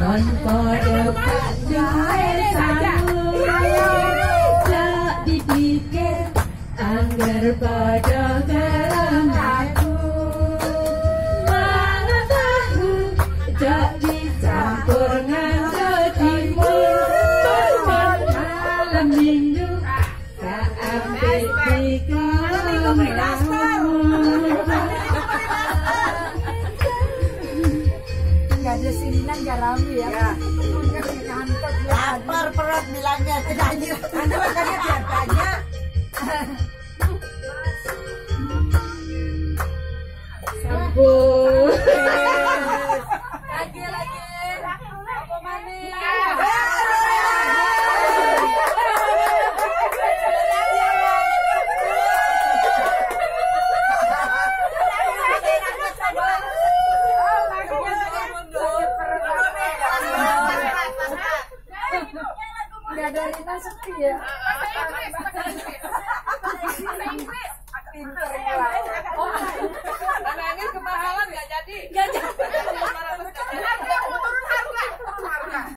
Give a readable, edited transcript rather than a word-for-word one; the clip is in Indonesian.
tanpa dapat sanggup tak dipikir anggar pada keramaku mana tahu tak dicampur nganggo timur korban malam minggu tak ambil pikir nggak ada sininan jarami ya. Lapar perut bilangnya tidak anjir. Anda makanya biar banyak. Sampun